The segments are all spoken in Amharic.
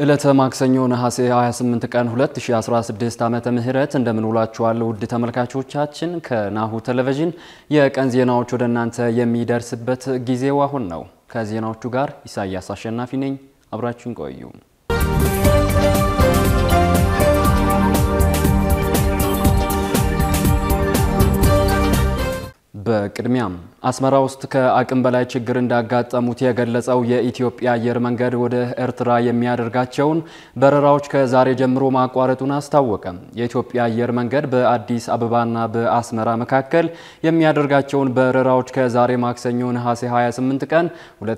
ዕለተ ማክሰኞ ነሐሴ 28 ቀን 2016 ዓመተ ምህረት እንደምንውላችኋል ውድ ተመልካቾቻችን ከናሁ ቴሌቪዥን የቀን ዜናዎች ወደ እናንተ የሚደርስበት ጊዜው አሁን ነው። ከዜናዎቹ ጋር ኢሳያስ አሸናፊ ነኝ። አብራችሁን ቆዩ። በቅድሚያም አስመራ ውስጥ ከአቅም በላይ ችግር እንዳጋጠሙት የገለጸው የኢትዮጵያ አየር መንገድ ወደ ኤርትራ የሚያደርጋቸውን በረራዎች ከዛሬ ጀምሮ ማቋረጡን አስታወቀ። የኢትዮጵያ አየር መንገድ በአዲስ አበባና በአስመራ መካከል የሚያደርጋቸውን በረራዎች ከዛሬ ማክሰኞ ነሐሴ 28 ቀን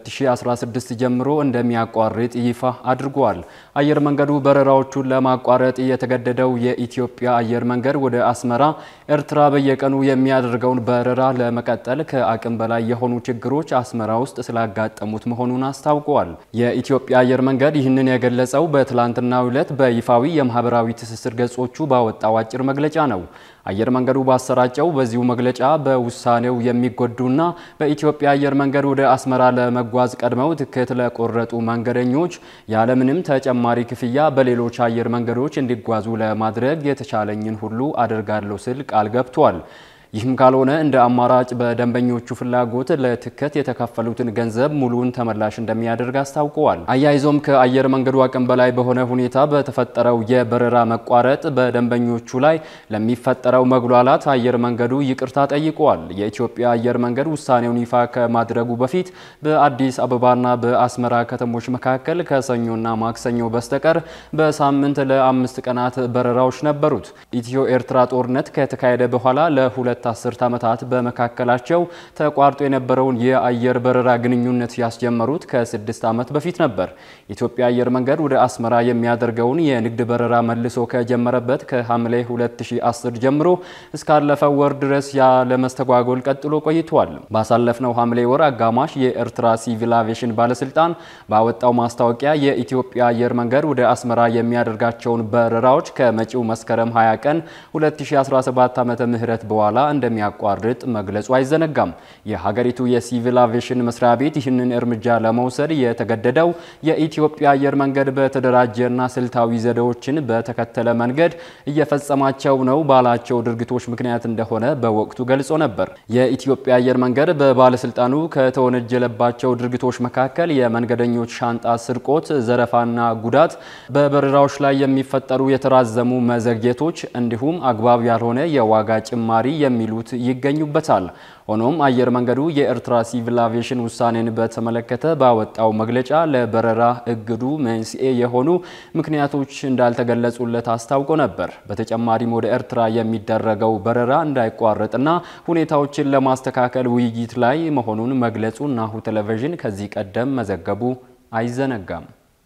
2016 ጀምሮ እንደሚያቋርጥ ይፋ አድርጓል። አየር መንገዱ በረራዎቹን ለማቋረጥ የተገደደው የኢትዮጵያ አየር መንገድ ወደ አስመራ ኤርትራ በየቀኑ የሚያደርገውን በረራ ለመቀጠል ከአቅም በላይ የሆኑ ችግሮች አስመራ ውስጥ ስላጋጠሙት መሆኑን አስታውቋል። የኢትዮጵያ አየር መንገድ ይህንን የገለጸው በትላንትናው ዕለት በይፋዊ የማህበራዊ ትስስር ገጾቹ ባወጣው አጭር መግለጫ ነው። አየር መንገዱ ባሰራጨው በዚሁ መግለጫ በውሳኔው የሚጎዱና በኢትዮጵያ አየር መንገድ ወደ አስመራ ለመጓዝ ቀድመው ትኬት ለቆረጡ መንገደኞች ያለምንም ተጨማሪ ክፍያ በሌሎች አየር መንገዶች እንዲጓዙ ለማድረግ የተቻለኝን ሁሉ አደርጋለሁ ሲል ቃል ገብቷል። ይህም ካልሆነ እንደ አማራጭ በደንበኞቹ ፍላጎት ለትኬት የተከፈሉትን ገንዘብ ሙሉን ተመላሽ እንደሚያደርግ አስታውቀዋል። አያይዞም ከአየር መንገዱ አቅም በላይ በሆነ ሁኔታ በተፈጠረው የበረራ መቋረጥ በደንበኞቹ ላይ ለሚፈጠረው መጉላላት አየር መንገዱ ይቅርታ ጠይቋል። የኢትዮጵያ አየር መንገድ ውሳኔውን ይፋ ከማድረጉ በፊት በአዲስ አበባና በአስመራ ከተሞች መካከል ከሰኞና ማክሰኞ በስተቀር በሳምንት ለ5 ቀናት በረራዎች ነበሩት። ኢትዮ ኤርትራ ጦርነት ከተካሄደ በኋላ ለሁለት አስርት ዓመታት በመካከላቸው ተቋርጦ የነበረውን የአየር በረራ ግንኙነት ያስጀመሩት ከ6 ዓመት በፊት ነበር። ኢትዮጵያ አየር መንገድ ወደ አስመራ የሚያደርገውን የንግድ በረራ መልሶ ከጀመረበት ከሐምሌ 2010 ጀምሮ እስካለፈው ወር ድረስ ያለመስተጓጎል ቀጥሎ ቆይቷል። ባሳለፍነው ሐምሌ ወር አጋማሽ የኤርትራ ሲቪል አቪዬሽን ባለስልጣን ባወጣው ማስታወቂያ የኢትዮጵያ አየር መንገድ ወደ አስመራ የሚያደርጋቸውን በረራዎች ከመጪው መስከረም 20 ቀን 2017 ዓመተ ምህረት በኋላ እንደሚያቋርጥ መግለጹ አይዘነጋም። የሀገሪቱ የሲቪል አቪዬሽን መስሪያ ቤት ይህንን እርምጃ ለመውሰድ የተገደደው የኢትዮጵያ አየር መንገድ በተደራጀና ስልታዊ ዘዴዎችን በተከተለ መንገድ እየፈጸማቸው ነው ባላቸው ድርጊቶች ምክንያት እንደሆነ በወቅቱ ገልጾ ነበር። የኢትዮጵያ አየር መንገድ በባለስልጣኑ ከተወነጀለባቸው ድርጊቶች መካከል የመንገደኞች ሻንጣ ስርቆት፣ ዘረፋና ጉዳት፣ በበረራዎች ላይ የሚፈጠሩ የተራዘሙ መዘግየቶች እንዲሁም አግባብ ያልሆነ የዋጋ ጭማሪ የሚሉት ይገኙበታል። ሆኖም አየር መንገዱ የኤርትራ ሲቪል አቪዬሽን ውሳኔን በተመለከተ ባወጣው መግለጫ ለበረራ እግዱ መንስኤ የሆኑ ምክንያቶች እንዳልተገለጹለት አስታውቆ ነበር። በተጨማሪም ወደ ኤርትራ የሚደረገው በረራ እንዳይቋረጥና ሁኔታዎችን ለማስተካከል ውይይት ላይ መሆኑን መግለጹ ናሁ ቴሌቪዥን ከዚህ ቀደም መዘገቡ አይዘነጋም።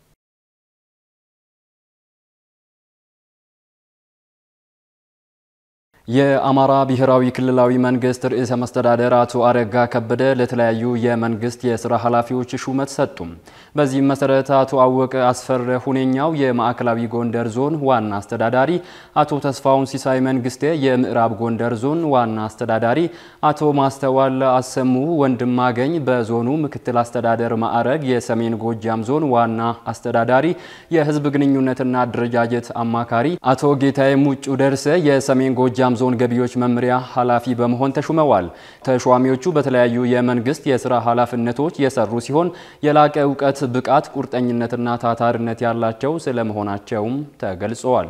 የአማራ ብሔራዊ ክልላዊ መንግስት ርዕሰ መስተዳድር አቶ አረጋ ከበደ ለተለያዩ የመንግስት የሥራ ኃላፊዎች ሹመት ሰጡ። በዚህም መሰረት አቶ አወቀ አስፈረ ሁኔኛው የማዕከላዊ ጎንደር ዞን ዋና አስተዳዳሪ፣ አቶ ተስፋውን ሲሳይ መንግስቴ የምዕራብ ጎንደር ዞን ዋና አስተዳዳሪ፣ አቶ ማስተዋል አሰሙ ወንድማገኝ በዞኑ ምክትል አስተዳደር ማዕረግ የሰሜን ጎጃም ዞን ዋና አስተዳዳሪ የህዝብ ግንኙነትና አደረጃጀት አማካሪ፣ አቶ ጌታዬ ሙጩ ደርሰ የሰሜን ጎጃም ዞን ገቢዎች መምሪያ ኃላፊ በመሆን ተሹመዋል። ተሿሚዎቹ በተለያዩ የመንግስት የሥራ ኃላፊነቶች የሰሩ ሲሆን የላቀ ዕውቀት፣ ብቃት፣ ቁርጠኝነትና ታታሪነት ያላቸው ስለመሆናቸውም ተገልጿል።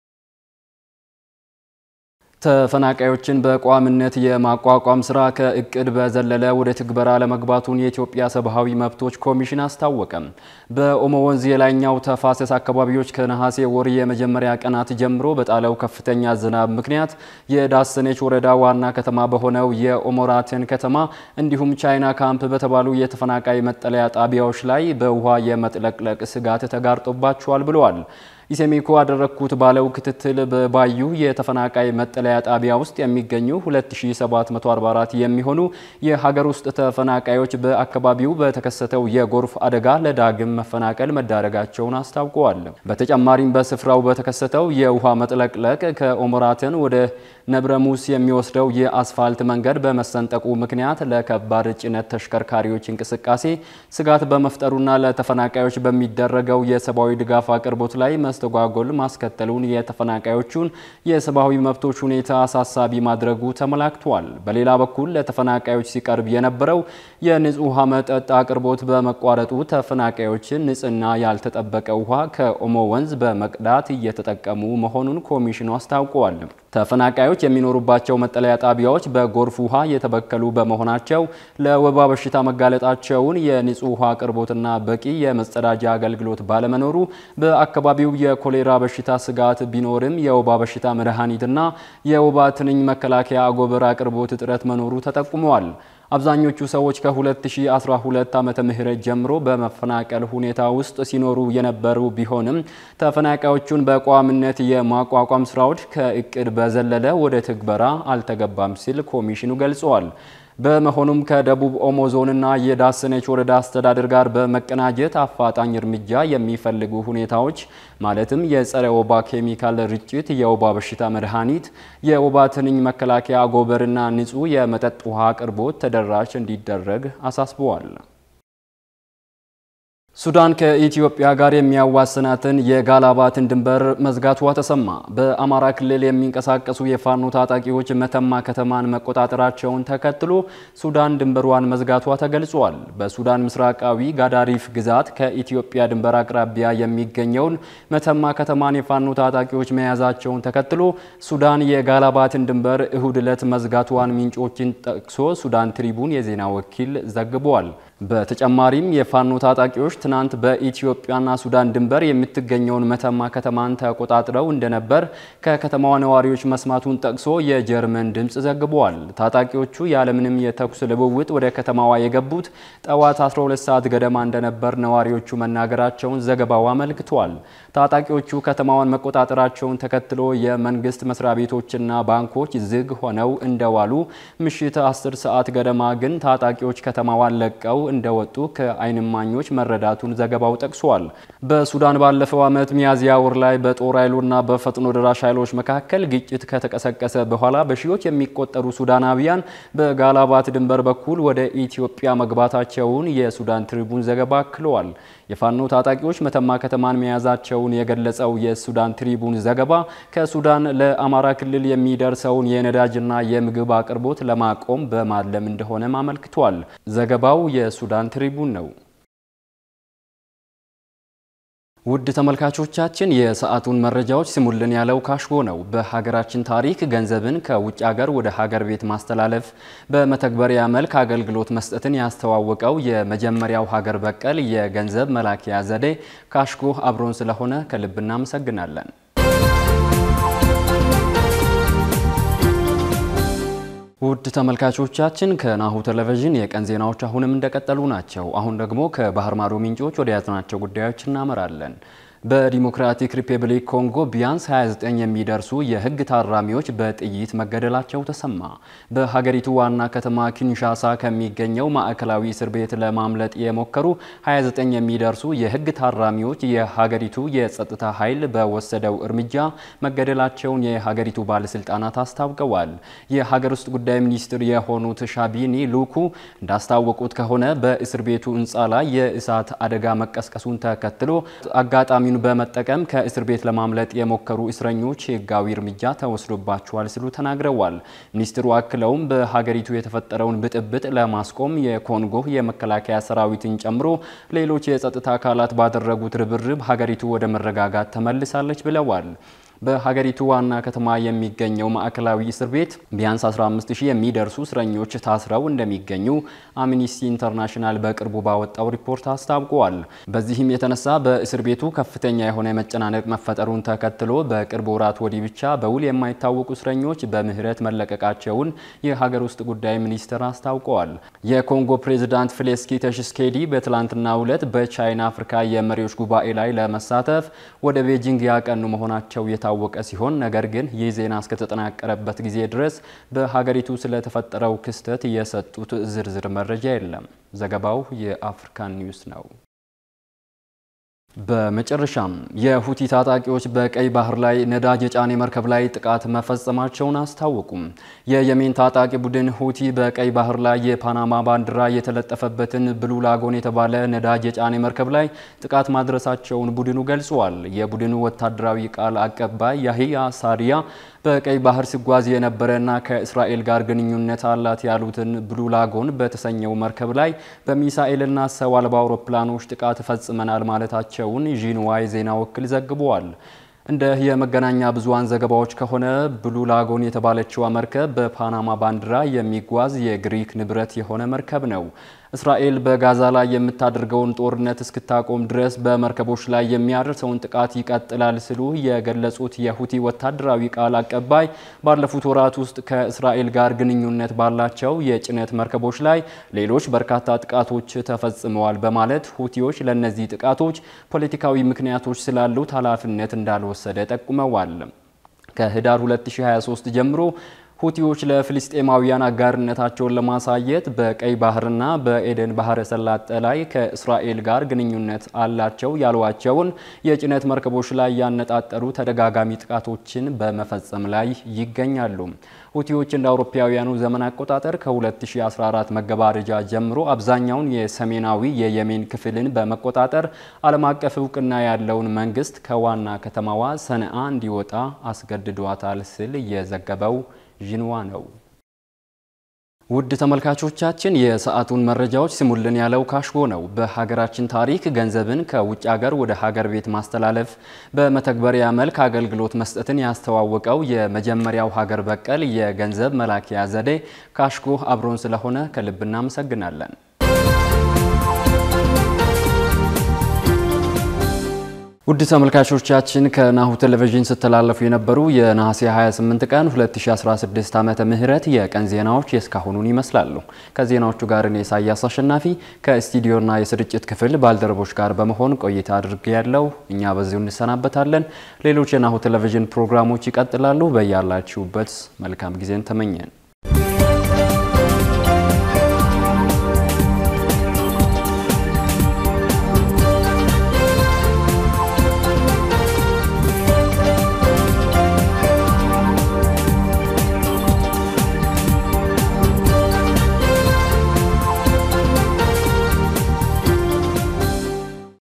ተፈናቃዮችን በቋምነት የማቋቋም ስራ ከእቅድ በዘለለ ወደ ትግበራ ለመግባቱን የኢትዮጵያ ሰብአዊ መብቶች ኮሚሽን አስታወቀ። በኦሞ ወንዝ የላይኛው ተፋሰስ አካባቢዎች ከነሐሴ ወር የመጀመሪያ ቀናት ጀምሮ በጣለው ከፍተኛ ዝናብ ምክንያት የዳሰነች ወረዳ ዋና ከተማ በሆነው የኦሞራተን ከተማ እንዲሁም ቻይና ካምፕ በተባሉ የተፈናቃይ መጠለያ ጣቢያዎች ላይ በውሃ የመጥለቅለቅ ስጋት ተጋርጦባቸዋል ብለዋል። ኢሰመኮ አደረኩት ባለው ክትትል በባዩ የተፈናቃይ መጠለያ ጣቢያ ውስጥ የሚገኙ 2744 የሚሆኑ የሀገር ውስጥ ተፈናቃዮች በአካባቢው በተከሰተው የጎርፍ አደጋ ለዳግም መፈናቀል መዳረጋቸውን አስታውቀዋል። በተጨማሪም በስፍራው በተከሰተው የውሃ መጥለቅለቅ ከኦሞራትን ወደ ነብረሙስ የሚወስደው የአስፋልት መንገድ በመሰንጠቁ ምክንያት ለከባድ ጭነት ተሽከርካሪዎች እንቅስቃሴ ስጋት በመፍጠሩና ለተፈናቃዮች በሚደረገው የሰብአዊ ድጋፍ አቅርቦት ላይ መስተጓጎል ማስከተሉን የተፈናቃዮቹን የሰብአዊ መብቶች ሁኔታ አሳሳቢ ማድረጉ ተመላክቷል። በሌላ በኩል ለተፈናቃዮች ሲቀርብ የነበረው የንጹህ ውሃ መጠጥ አቅርቦት በመቋረጡ ተፈናቃዮች ንጽህና ያልተጠበቀ ውሃ ከኦሞ ወንዝ በመቅዳት እየተጠቀሙ መሆኑን ኮሚሽኑ አስታውቋል። ተፈናቃዮች የሚኖሩባቸው መጠለያ ጣቢያዎች በጎርፍ ውሃ የተበከሉ በመሆናቸው ለወባ በሽታ መጋለጣቸውን፣ የንጹህ ውሃ አቅርቦትና በቂ የመጸዳጃ አገልግሎት ባለመኖሩ በአካባቢው የኮሌራ በሽታ ስጋት ቢኖርም የወባ በሽታ መድኃኒትና የወባ ትንኝ መከላከያ አጎበር አቅርቦት እጥረት መኖሩ ተጠቁመዋል። አብዛኞቹ ሰዎች ከ2012 ዓመተ ምህረት ጀምሮ በመፈናቀል ሁኔታ ውስጥ ሲኖሩ የነበሩ ቢሆንም ተፈናቃዮቹን በቋሚነት የማቋቋም ስራዎች ከእቅድ በዘለለ ወደ ትግበራ አልተገባም ሲል ኮሚሽኑ ገልጿል። በመሆኑም ከደቡብ ኦሞ ዞንና የዳሰነች ወረዳ አስተዳደር ጋር በመቀናጀት አፋጣኝ እርምጃ የሚፈልጉ ሁኔታዎች ማለትም የጸረ ወባ ኬሚካል ርጭት፣ የወባ በሽታ መድኃኒት፣ የወባ ትንኝ መከላከያ አጎበርና ንጹህ የመጠጥ ውሃ አቅርቦት ተደራሽ እንዲደረግ አሳስበዋል። ሱዳን ከኢትዮጵያ ጋር የሚያዋስናትን የጋላባትን ድንበር መዝጋቷ ተሰማ። በአማራ ክልል የሚንቀሳቀሱ የፋኖ ታጣቂዎች መተማ ከተማን መቆጣጠራቸውን ተከትሎ ሱዳን ድንበሯን መዝጋቷ ተገልጿል። በሱዳን ምስራቃዊ ጋዳሪፍ ግዛት ከኢትዮጵያ ድንበር አቅራቢያ የሚገኘውን መተማ ከተማን የፋኖ ታጣቂዎች መያዛቸውን ተከትሎ ሱዳን የጋላባትን ድንበር እሁድ ዕለት መዝጋቷን ምንጮችን ጠቅሶ ሱዳን ትሪቡን የዜና ወኪል ዘግቧል። በተጨማሪም የፋኖ ታጣቂዎች ትናንት በኢትዮጵያና ሱዳን ድንበር የምትገኘውን መተማ ከተማን ተቆጣጥረው እንደነበር ከከተማዋ ነዋሪዎች መስማቱን ጠቅሶ የጀርመን ድምጽ ዘግቧል። ታጣቂዎቹ ያለምንም የተኩስ ልውውጥ ወደ ከተማዋ የገቡት ጠዋት 12 ሰዓት ገደማ እንደነበር ነዋሪዎቹ መናገራቸውን ዘገባው አመልክቷል። ታጣቂዎቹ ከተማዋን መቆጣጠራቸውን ተከትሎ የመንግስት መስሪያ ቤቶችና ባንኮች ዝግ ሆነው እንደዋሉ፣ ምሽት 10 ሰዓት ገደማ ግን ታጣቂዎች ከተማዋን ለቀው እንደወጡ ከዓይን እማኞች መረዳቱን ዘገባው ጠቅሷል። በሱዳን ባለፈው ዓመት ሚያዝያ ወር ላይ በጦር ኃይሉና በፈጥኖ ደራሽ ኃይሎች መካከል ግጭት ከተቀሰቀሰ በኋላ በሺዎች የሚቆጠሩ ሱዳናውያን በጋላባት ድንበር በኩል ወደ ኢትዮጵያ መግባታቸውን የሱዳን ትሪቡን ዘገባ አክሏል። የፋኖ ታጣቂዎች መተማ ከተማን መያዛቸውን የገለጸው የሱዳን ትሪቡን ዘገባ ከሱዳን ለአማራ ክልል የሚደርሰውን የነዳጅና የምግብ አቅርቦት ለማቆም በማለም እንደሆነ አመልክቷል። ዘገባው የሱዳን ትሪቡን ነው። ውድ ተመልካቾቻችን የሰዓቱን መረጃዎች ስሙልን ያለው ካሽጎ ነው። በሀገራችን ታሪክ ገንዘብን ከውጭ ሀገር ወደ ሀገር ቤት ማስተላለፍ በመተግበሪያ መልክ አገልግሎት መስጠትን ያስተዋወቀው የመጀመሪያው ሀገር በቀል የገንዘብ መላኪያ ዘዴ ካሽጎ አብሮን ስለሆነ ከልብ እናመሰግናለን። ውድ ተመልካቾቻችን ከናሁ ቴሌቪዥን የቀን ዜናዎች አሁንም እንደቀጠሉ ናቸው። አሁን ደግሞ ከባህር ማዶ ምንጮች ወደ ያዝናቸው ጉዳዮች እናመራለን። በዲሞክራቲክ ሪፐብሊክ ኮንጎ ቢያንስ 29 የሚደርሱ የህግ ታራሚዎች በጥይት መገደላቸው ተሰማ። በሀገሪቱ ዋና ከተማ ኪንሻሳ ከሚገኘው ማዕከላዊ እስር ቤት ለማምለጥ የሞከሩ 29 የሚደርሱ የህግ ታራሚዎች የሀገሪቱ የጸጥታ ኃይል በወሰደው እርምጃ መገደላቸውን የሀገሪቱ ባለስልጣናት አስታውቀዋል። የሀገር ውስጥ ጉዳይ ሚኒስትር የሆኑት ሻቢኒ ሉኩ እንዳስታወቁት ከሆነ በእስር ቤቱ ህንጻ ላይ የእሳት አደጋ መቀስቀሱን ተከትሎ አጋጣሚ በመጠቀም ከእስር ቤት ለማምለጥ የሞከሩ እስረኞች ህጋዊ እርምጃ ተወስዶባቸዋል ሲሉ ተናግረዋል። ሚኒስትሩ አክለውም በሀገሪቱ የተፈጠረውን ብጥብጥ ለማስቆም የኮንጎ የመከላከያ ሰራዊትን ጨምሮ ሌሎች የጸጥታ አካላት ባደረጉት ርብርብ ሀገሪቱ ወደ መረጋጋት ተመልሳለች ብለዋል። በሀገሪቱ ዋና ከተማ የሚገኘው ማዕከላዊ እስር ቤት ቢያንስ 15000 የሚደርሱ እስረኞች ታስረው እንደሚገኙ አምኒስቲ ኢንተርናሽናል በቅርቡ ባወጣው ሪፖርት አስታውቋል። በዚህም የተነሳ በእስር ቤቱ ከፍተኛ የሆነ መጨናነቅ መፈጠሩን ተከትሎ በቅርብ ወራት ወዲህ ብቻ በውል የማይታወቁ እስረኞች በምህረት መለቀቃቸውን የሀገር ውስጥ ጉዳይ ሚኒስትር አስታውቀዋል። የኮንጎ ፕሬዝዳንት ፌሊክስ ቲሺሴኬዲ በትላንትናው ዕለት በቻይና አፍሪካ የመሪዎች ጉባኤ ላይ ለመሳተፍ ወደ ቤጂንግ ያቀኑ መሆናቸው የታወቀ ሲሆን ነገር ግን ይህ ዜና እስከተጠናቀረበት ጊዜ ድረስ በሀገሪቱ ስለተፈጠረው ክስተት የሰጡት ዝርዝር መረጃ የለም። ዘገባው የአፍሪካን ኒውስ ነው። በመጨረሻም የሁቲ ታጣቂዎች በቀይ ባህር ላይ ነዳጅ የጫነ መርከብ ላይ ጥቃት መፈጸማቸውን አስታወቁ። የየመን ታጣቂ ቡድን ሁቲ በቀይ ባህር ላይ የፓናማ ባንዲራ የተለጠፈበትን ብሉ ላጎን የተባለ ነዳጅ የጫነ መርከብ ላይ ጥቃት ማድረሳቸውን ቡድኑ ገልጿል። የቡድኑ ወታደራዊ ቃል አቀባይ ያህያ ሳሪያ በቀይ ባህር ሲጓዝ የነበረና ከእስራኤል ጋር ግንኙነት አላት ያሉትን ብሉ ላጎን በተሰኘው መርከብ ላይ በሚሳኤልና ሰው አልባ አውሮፕላኖች ጥቃት ፈጽመናል ማለታቸውን ዢንዋ የዜና ወኪል ዘግቧል። እንደ የመገናኛ ብዙሃን ዘገባዎች ከሆነ ብሉ ላጎን የተባለችው መርከብ በፓናማ ባንዲራ የሚጓዝ የግሪክ ንብረት የሆነ መርከብ ነው። እስራኤል በጋዛ ላይ የምታደርገውን ጦርነት እስክታቆም ድረስ በመርከቦች ላይ የሚያደርሰውን ጥቃት ይቀጥላል ሲሉ የገለጹት የሁቲ ወታደራዊ ቃል አቀባይ ባለፉት ወራት ውስጥ ከእስራኤል ጋር ግንኙነት ባላቸው የጭነት መርከቦች ላይ ሌሎች በርካታ ጥቃቶች ተፈጽመዋል በማለት ሁቲዎች ለነዚህ ጥቃቶች ፖለቲካዊ ምክንያቶች ስላሉት ኃላፊነት እንዳልወሰደ ጠቁመዋል። ከህዳር 2023 ጀምሮ ሁቲዎች ለፍልስጤማውያን አጋርነታቸውን ለማሳየት በቀይ ባህርና በኤደን ባህረ ሰላጤ ላይ ከእስራኤል ጋር ግንኙነት አላቸው ያሏቸውን የጭነት መርከቦች ላይ ያነጣጠሩ ተደጋጋሚ ጥቃቶችን በመፈጸም ላይ ይገኛሉ። ሁቲዎች እንደ አውሮፓውያኑ ዘመን አቆጣጠር ከ2014 መገባደጃ ጀምሮ አብዛኛውን የሰሜናዊ የየመን ክፍልን በመቆጣጠር ዓለም አቀፍ እውቅና ያለውን መንግስት ከዋና ከተማዋ ሰነአ እንዲወጣ አስገድዷታል ሲል የዘገበው ዢንዋ ነው። ውድ ተመልካቾቻችን የሰዓቱን መረጃዎች ስሙልን ያለው ካሽጎ ነው። በሀገራችን ታሪክ ገንዘብን ከውጭ ሀገር ወደ ሀገር ቤት ማስተላለፍ በመተግበሪያ መልክ አገልግሎት መስጠትን ያስተዋወቀው የመጀመሪያው ሀገር በቀል የገንዘብ መላኪያ ዘዴ ካሽጎ አብሮን ስለሆነ ከልብ እናመሰግናለን። ውድ ተመልካቾቻችን ከናሁ ቴሌቪዥን ስተላለፉ የነበሩ የነሐሴ 28 ቀን 2016 ዓመተ ምህረት የቀን ዜናዎች የስካሁኑን ይመስላሉ። ከዜናዎቹ ጋር እኔ ኢሳያስ አሸናፊ ከስቱዲዮና የስርጭት ክፍል ባልደረቦች ጋር በመሆን ቆይታ አድርጌያለሁ። እኛ በዚሁ እንሰናበታለን። ሌሎች የናሁ ቴሌቪዥን ፕሮግራሞች ይቀጥላሉ። በያላችሁበት መልካም ጊዜን ተመኘን።